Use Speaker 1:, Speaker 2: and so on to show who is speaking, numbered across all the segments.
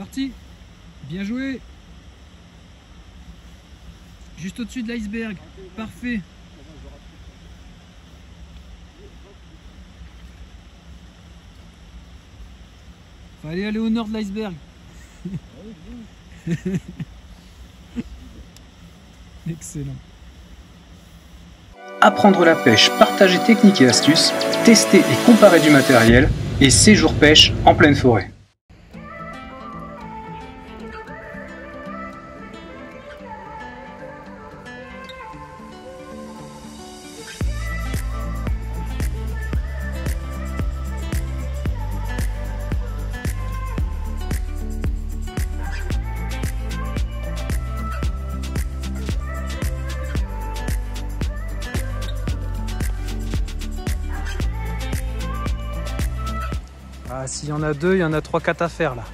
Speaker 1: parti. Bien joué. Juste au-dessus de l'iceberg. Parfait. Fallait aller au nord de l'iceberg. Excellent.
Speaker 2: Apprendre la pêche, partager techniques et astuces, tester et comparer du matériel et séjour pêche en pleine forêt.
Speaker 1: Ah, s'il y en a deux, il y en a 3-4 à faire là.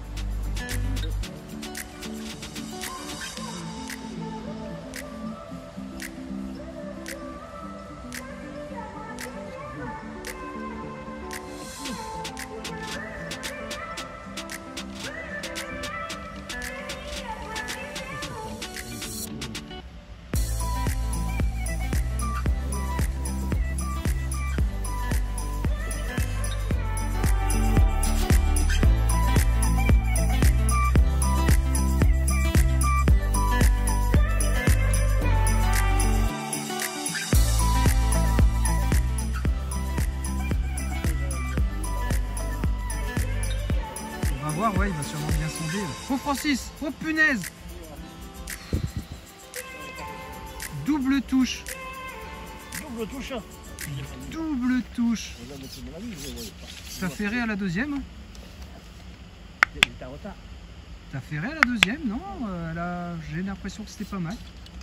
Speaker 1: On va voir, ouais, il va sûrement bien sonder. Oh Francis, oh punaise! Double touche.
Speaker 3: Double touche.
Speaker 1: Double touche. T'as ferré à la deuxième? T'as ferré à la deuxième, non? J'ai l'impression que c'était pas mal.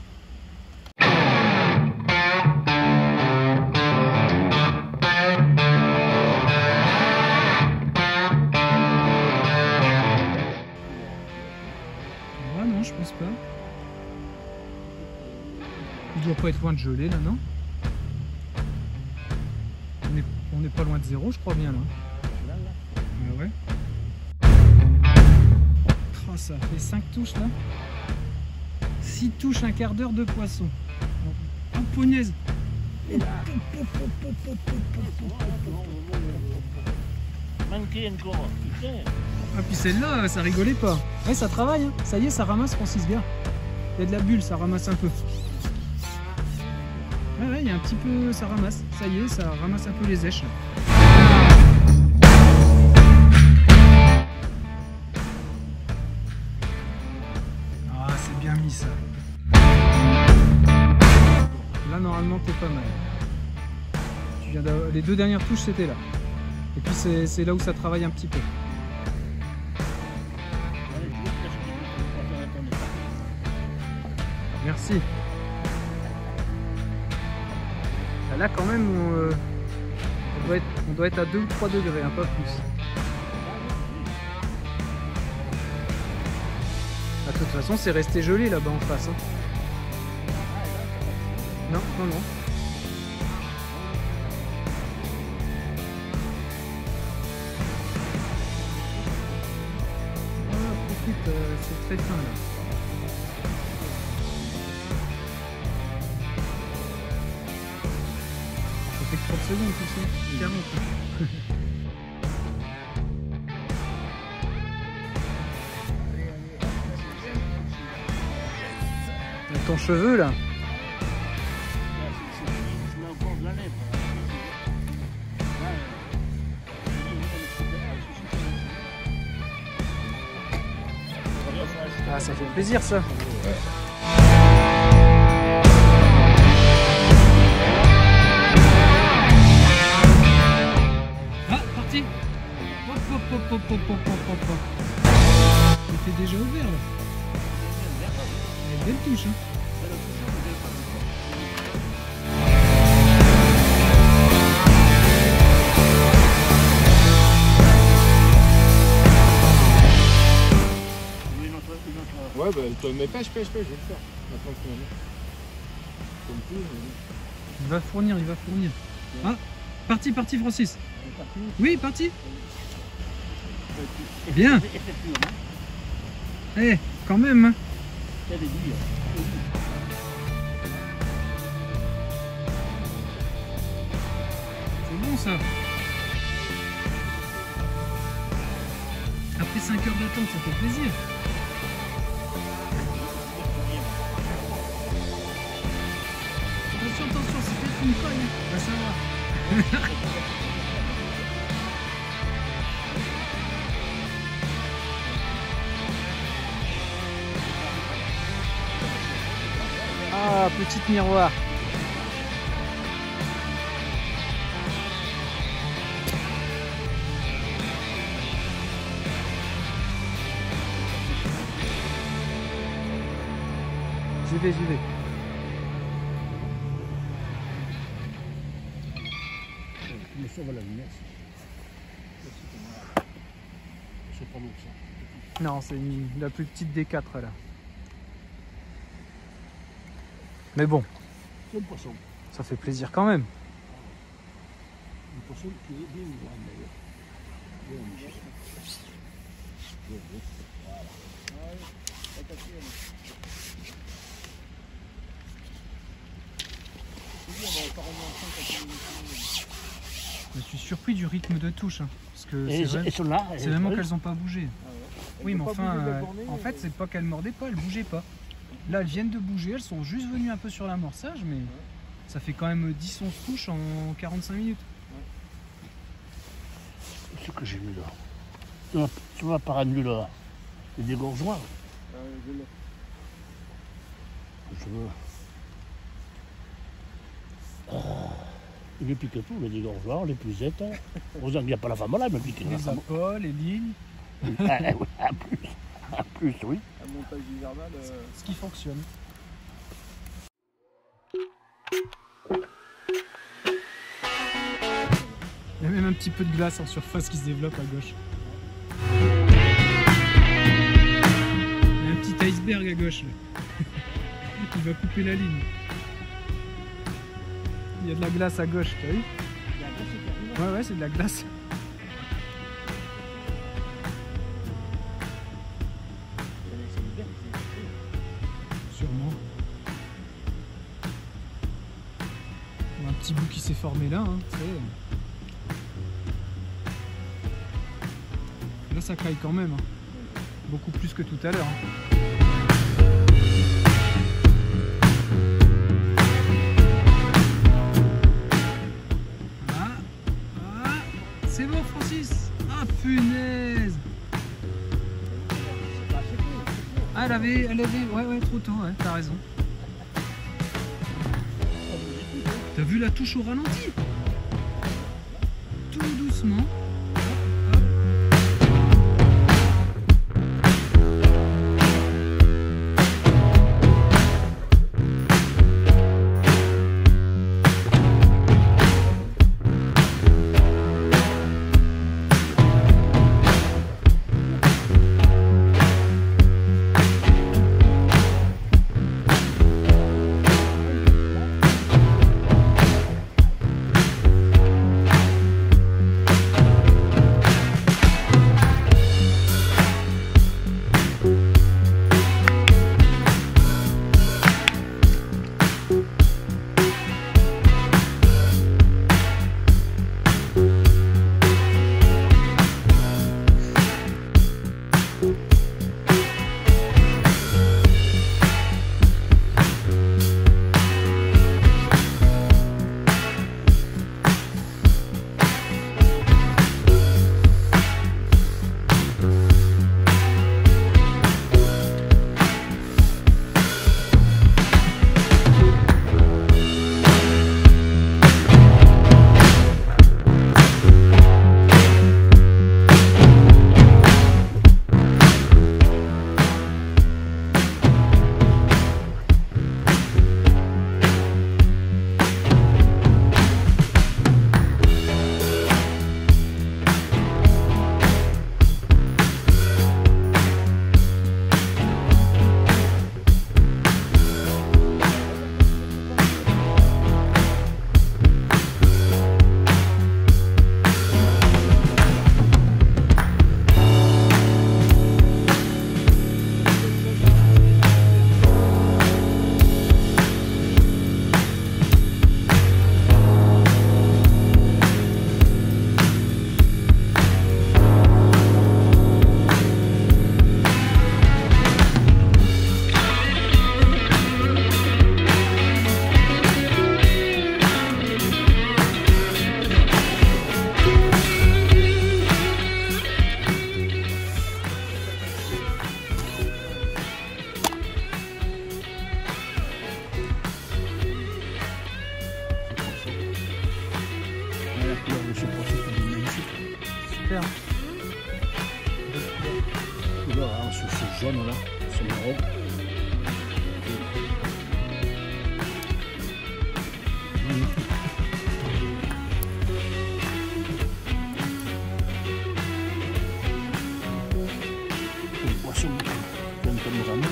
Speaker 1: Ah non, je pense pas. Il doit pas être loin de geler là, non? On n'est pas loin de zéro, je crois bien là. Ah ouais. Oh, ça fait 5 touches là. 6 touches, un quart d'heure de poisson. Oh punaise.
Speaker 3: Manqué encore. Putain.
Speaker 1: Ah puis celle-là, ça rigolait pas. Ouais, ça travaille, hein. Ça y est, ça ramasse Francis, bien. Il y a de la bulle, ça ramasse un peu. Ouais, il y a un petit peu, ça ramasse. Ça y est, ça ramasse un peu les èches. Ah, c'est bien mis ça. Là, normalement, t'es pas mal. Les deux dernières touches, c'était là. Et puis, c'est là où ça travaille un petit peu. Merci. Là quand même on doit être à 2 ou 3 degrés, hein, pas plus. Ah, de toute façon c'est resté gelé là-bas en face. Hein. Non, non, non. Ah, profite, c'est très fin là. Ça fait que 30 secondes tout ça, 40. Avec ton cheveu là. Ah, ça fait plaisir ça. Ouais. C'était déjà ouvert là. Belle touche hein.
Speaker 4: Ouais bah mais pêche, je vais le faire. Maintenant que comme tout.
Speaker 1: Il va fournir, il va fournir. Ah, parti Francis. Oui, parti. Bien. Eh, quand même, hein.
Speaker 3: Il y a des billes.
Speaker 1: C'est bon ça. Après 5 heures d'attente, ça fait plaisir. Attention, attention, c'est peut-être une cogne. Va savoir. Ah, petite miroir. J'y vais, j'y vais.
Speaker 3: Tu me sauves la lumière. C'est pas lourd ça.
Speaker 1: Non, c'est la plus petite des 4 là. Mais bon,
Speaker 3: C'est un poisson.
Speaker 1: ça fait plaisir quand même.
Speaker 3: Un poisson qui est bien grand d'ailleurs. Bien niché. Bien, bien. Voilà. Ouais, attention.
Speaker 1: Je suis surpris du rythme de touche, hein, parce que
Speaker 3: Et
Speaker 1: c'est
Speaker 3: elles sont là.
Speaker 1: c'est vraiment qu'elles n'ont pas bougé.
Speaker 3: Ah ouais.
Speaker 1: Oui, mais
Speaker 3: Elles ont
Speaker 1: enfin,
Speaker 3: pas bougé de la journée,
Speaker 1: en fait, c'est pas qu'elles mordaient pas, elles bougeaient pas. Là, elles viennent de bouger, elles sont juste venues un peu sur l'amorçage, mais ça fait quand même 10-11 touches en 45 minutes.
Speaker 3: Ce que j'ai mis là. Tu vois par nu là. C'est des gorgeoirs. Je veux. Il pique tout, les dégorgeoirs, les pucettes. Heureusement qu'il n'y a pas la femme là, elle me pique.
Speaker 1: Les appâts, les lignes,
Speaker 3: Ah, oui, en plus, oui.
Speaker 4: Un montage hivernal.
Speaker 1: ce qui fonctionne. Il y a même un petit peu de glace en surface qui se développe à gauche. Il y a un petit iceberg à gauche là. Il va couper la ligne. Il y a de la glace à gauche, t'as vu? Ouais, ouais, c'est de la glace. Sûrement. Il y a un petit bout qui s'est formé là, hein, tu sais. Là, ça caille quand même. Hein. Beaucoup plus que tout à l'heure. Hein. C'est bon, Francis. Ah, punaise. Ah, elle avait, ouais, trop tôt, ouais, t'as raison. T'as vu la touche au ralenti? Tout doucement.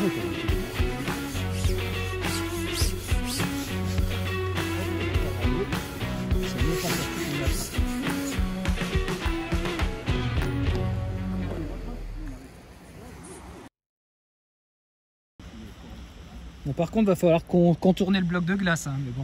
Speaker 1: Bon, par contre, va falloir contourner le bloc de glace, hein, mais bon.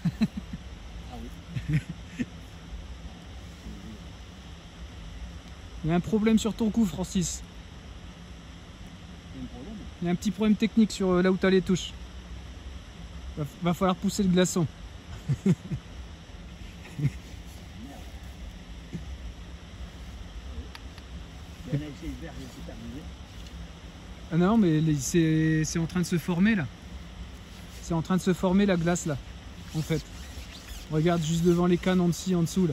Speaker 1: Il y a un problème sur ton coup, Francis. Il y a un petit problème technique sur là où tu as les touches. Va falloir pousser le glaçon. Ah non, mais c'est en train de se former là. C'est en train de se former la glace là, en fait. Regarde juste devant les cannes en dessous là.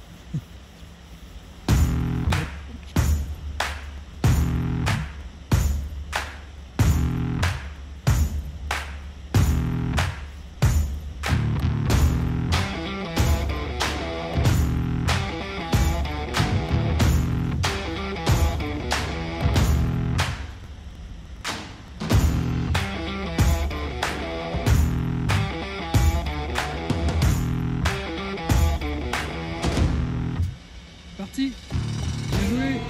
Speaker 1: Parti. Bien joué.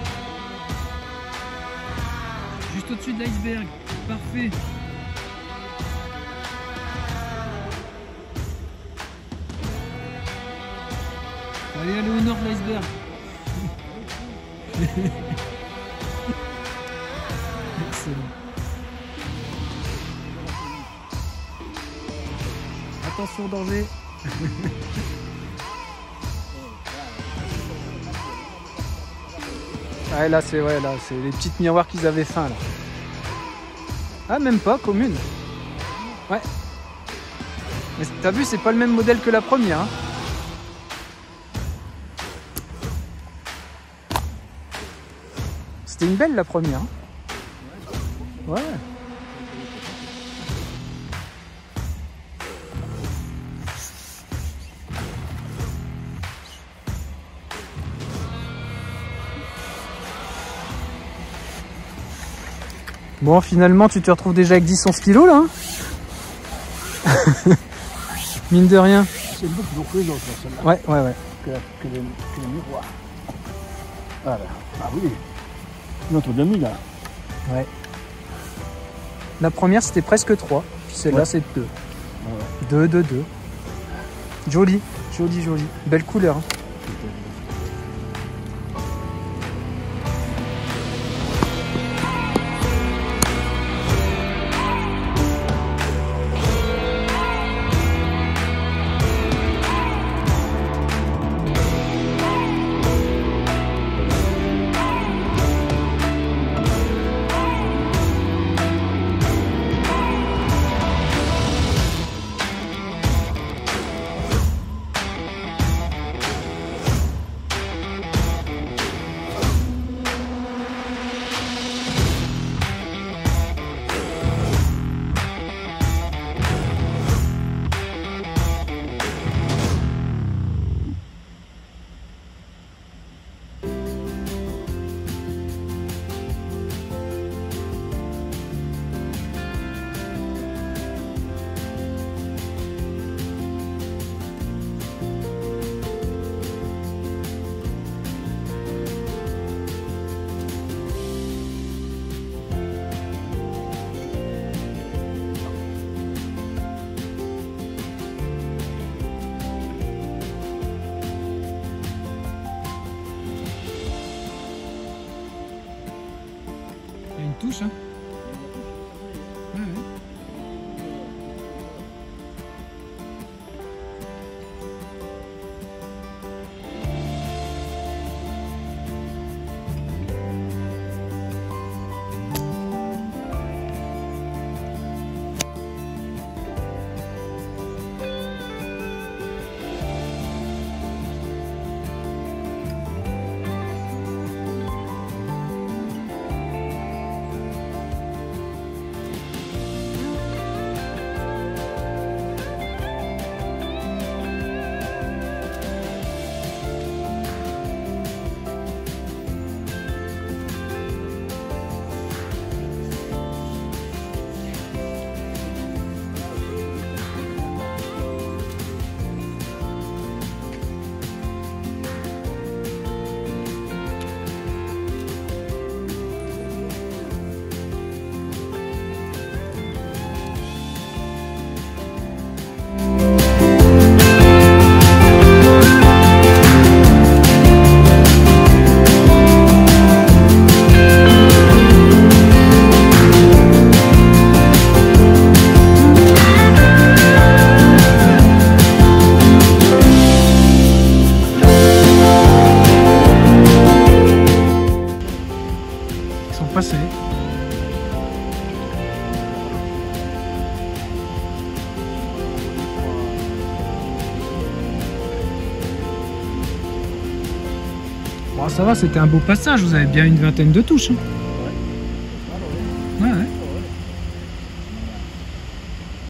Speaker 1: Juste au-dessus de l'iceberg. Parfait. Allez, allez au nord de l'iceberg. Excellent. Attention, danger. Ouais, là c'est les petites miroirs qu'ils avaient faim là. Ah, même pas commune. Ouais. Mais t'as vu, c'est pas le même modèle que la première. Hein. C'était une belle la première. Hein. Ouais. Bon, finalement, tu te retrouves déjà avec 10-11 kilos là. Hein. Mine de rien.
Speaker 3: C'est beaucoup plus lourd que les autres, celle-là.
Speaker 1: Ouais, ouais, ouais.
Speaker 3: Que les miroirs. Voilà. Ah oui. Notre demi là.
Speaker 1: Ouais. La première c'était presque 3. Puis celle-là c'est 2. Ouais. 2. Joli, joli, joli. Belle couleur. Hein. Bon, ça va, c'était un beau passage, vous avez bien une vingtaine de touches. Hein.